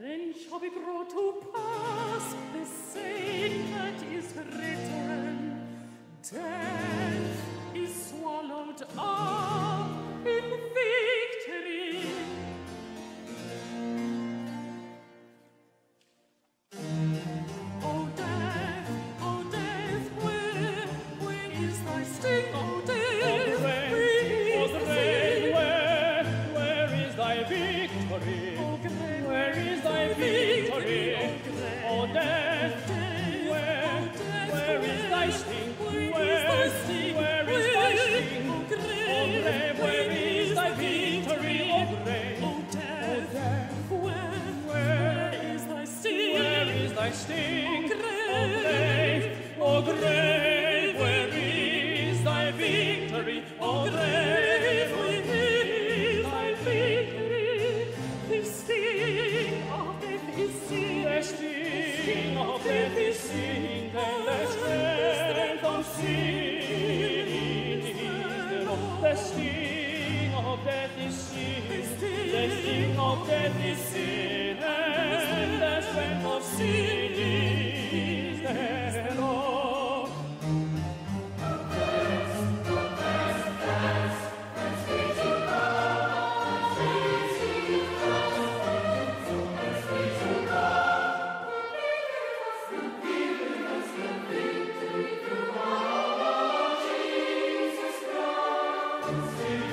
Then shall be brought to pass the same that is written. Death is swallowed up in victory. O death, where is thy sting? O death, where is thy victory? Where is thy victory? O death, where is thy sting? Where is thy sting? O grave, where is thy victory? O grave, O death, where is thy sting? Where is thy sting? O grave, where is thy victory? O grave, where is thy victory? The sting of death is seen. The sting of death is seen. The strength of sin is thereof. The sting of death is seen. The sting of death is seen. And the strength of sin is thereof. Thank you.